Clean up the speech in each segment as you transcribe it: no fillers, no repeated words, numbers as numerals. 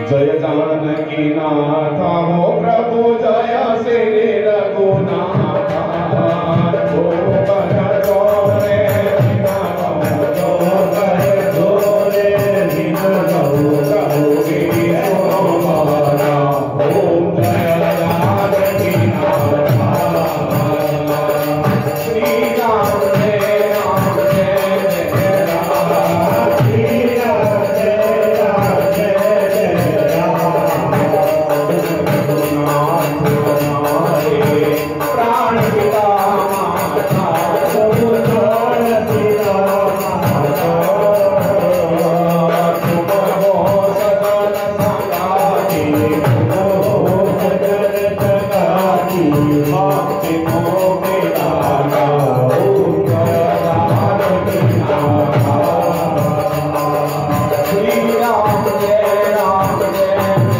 जय जानकी नाथा हो प्रभु जय श्री रघुनाथा हो कर जोरे बिना जोरे जोरे बिना जोरे हमारा ओम जय जानकी नाथा श्री राम जय राम जय जय राम श्री राम जय राम जय प्राण पिता माता सब प्राण पिता माता तुम हो सदन संगाती तुम हो सदन संगाती भक्ति को बेदाना ओम जय जानकी नाथा श्री राम जय राम जय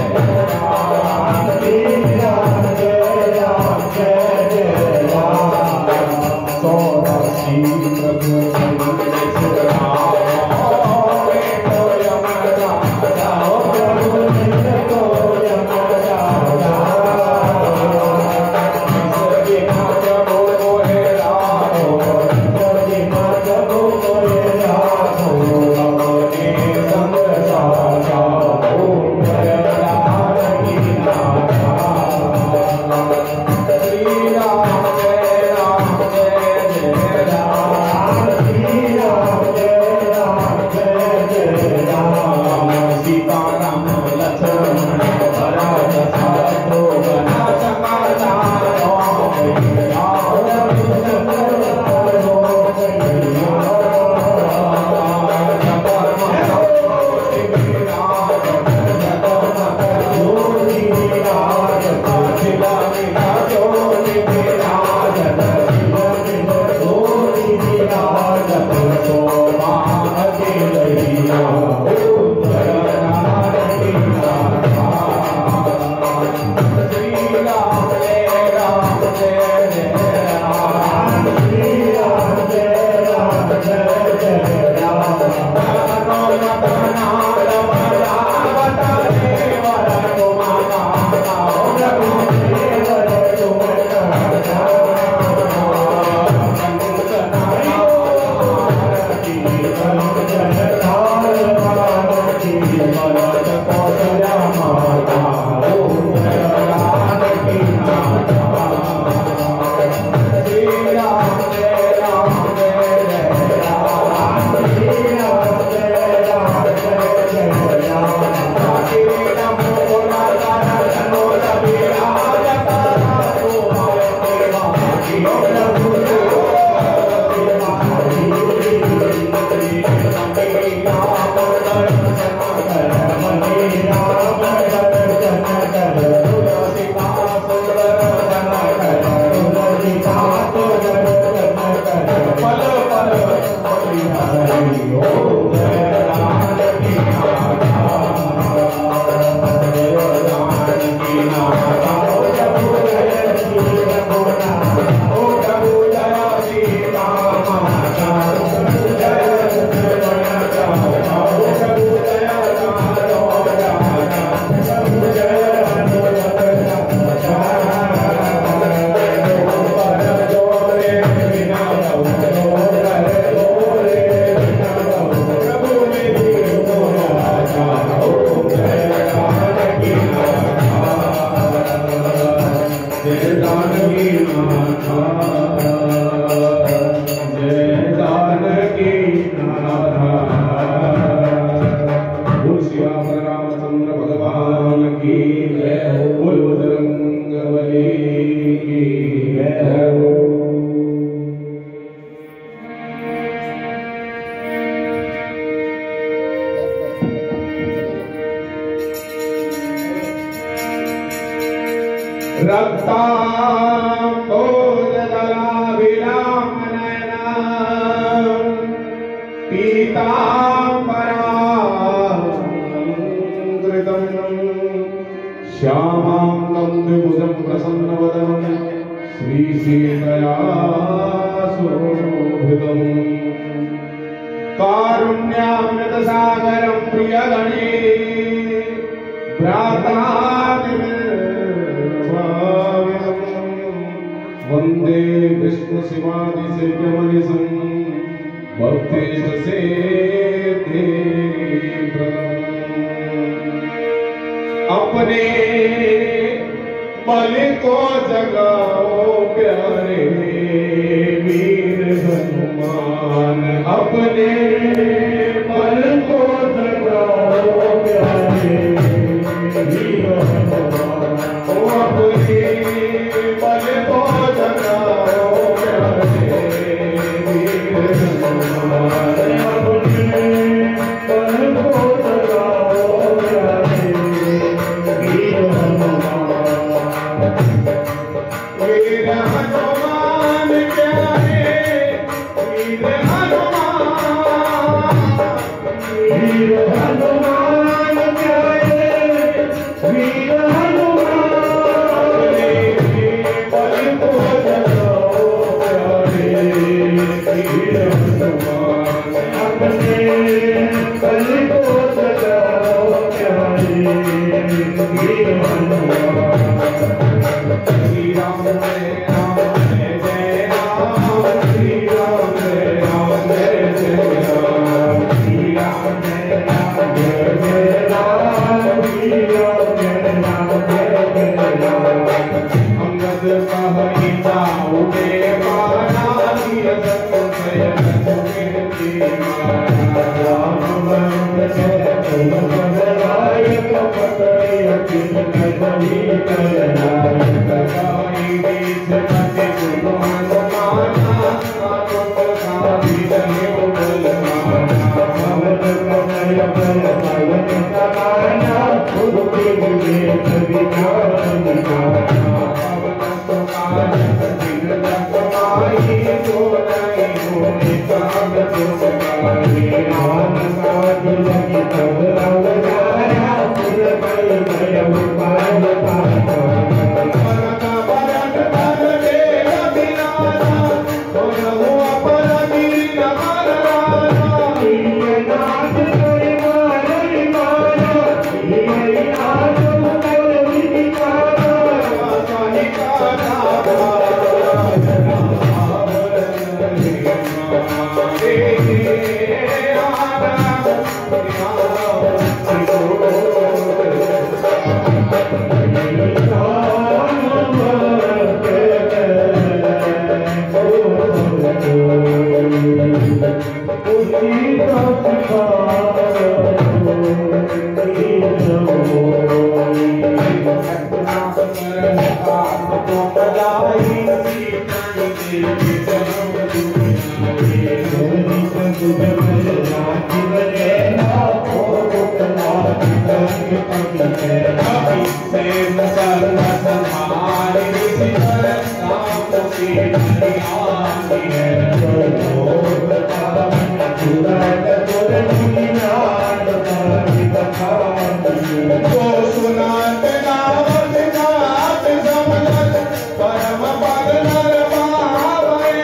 श्यामांगं द्विभुजं प्रसन्नवदनं श्रीसीतया शोभितम् कारुण्यामृतसागरं प्रियगणे वंदे विष्णु शिवादि सेव्यमनिसं भक्तिष्ट सेते अपने बल को जगाओ प्यारे वीर हनुमान अपने बल को जगाओ प्यारे वीर हनुमान अपने बल को जगाओ प्यारे वीर हनुमान अपने बल को जगाओ प्यारे वीर हनुमान वीर हनुमान प्यारे वीर हनुमान वीर हनुमान प्यारे वीर हनुमान बल को जगाओ प्यारे वीर हनुमान अपने बल को जगाओ प्यारे वीर हनुमान श्री राम जय जय राम श्री राम जय जय राम श्री राम जय जय राम श्री राम जय जय राम अंगद कहहि जाऊ के माना सिय संशय कीर्ति माना राम बंद जय तुम बदलाय कपटय किन कहि करना कहि बीच मति तुम हनुमाना आत्म साधि देव बलवाना भवन कमय बल पवन समाना उर्ति विवेक विज्ञान निधाना पवन सुकान दिन लखमाई जो नहीं हो निकाल सुखाई राम काज लगी तब अवतारा सुर बल भय उपाय पाता परम पद नर भावै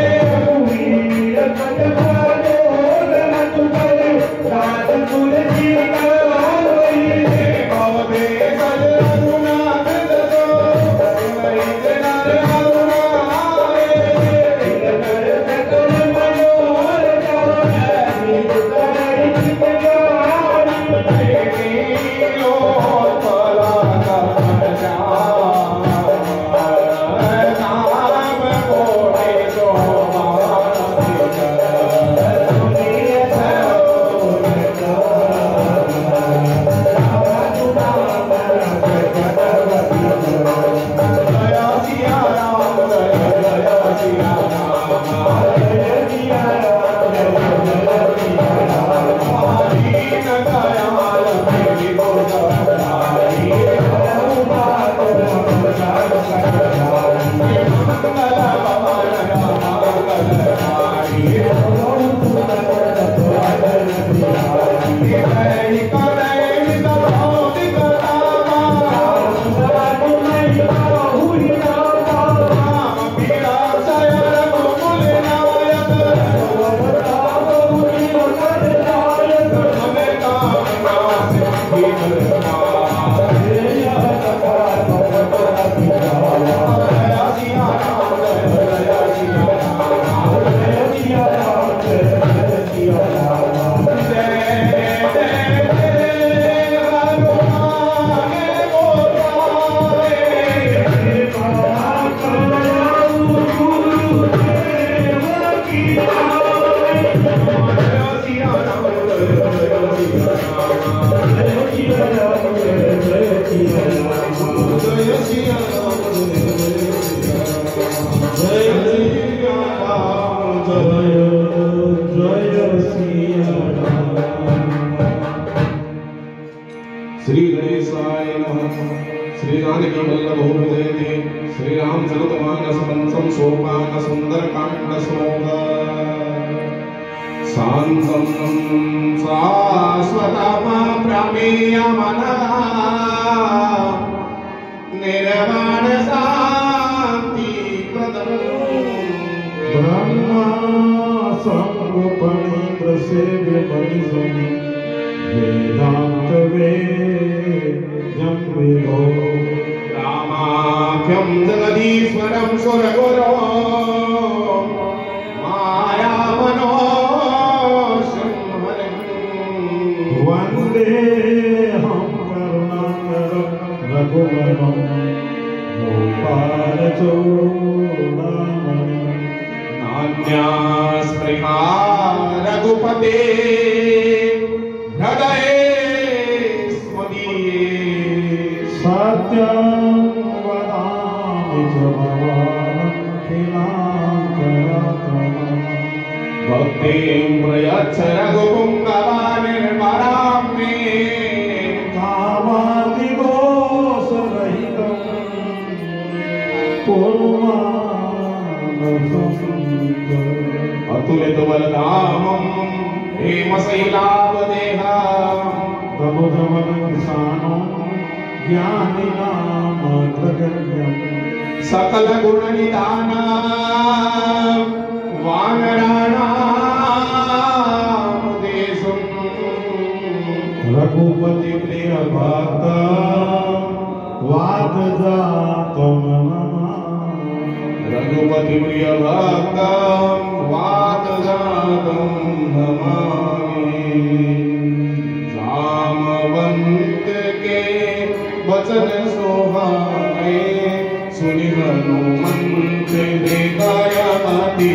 सिया राम जय सिया राम जय सिया राम जय सिया राम जय सिया राम जय सिया राम जय सिया राम। श्री गणेशाय नमः। श्री जानकी वल्लभ जयते श्री रामचरितमानस पंचम सोपान सुंदरकांड श्लोक। शांतं शाश्वतं प्रमेयमनः निर्वाण शांति प्रदं ब्रह्मा संगोपनेन्द्र सेव्य मनिषं वेदांत वेद्यं विभो रामाख्यं जगदीश्वरं सुरगुरो मायामनोऽशं हरिं वन्देऽहं करुणाकरं रघुवरं गोपालचूडामणिं नान्यास्पृहा रघुपते हृदये स्मदीये सत्यं वदामि च भवानखिलान्तरात्मनः भक्तिं प्रयच्छ रघुपुङ्गवानिर्मरां मे कामादिदोषरहितं कुर्मानसं अतुलितबलधामं हेमशैलावदेहं तनुजवनकृशानं ज्ञानिनामग्रगण्यं सकलगुणनिधानं वानराणां देशं रघुपतिप्रियभक्ता वादजातं नमामि रघुपति प्रिय भक्तं वातजातं नमामि। जामवंत के वचन सोहाए सुनि हनुमंत हृदय अति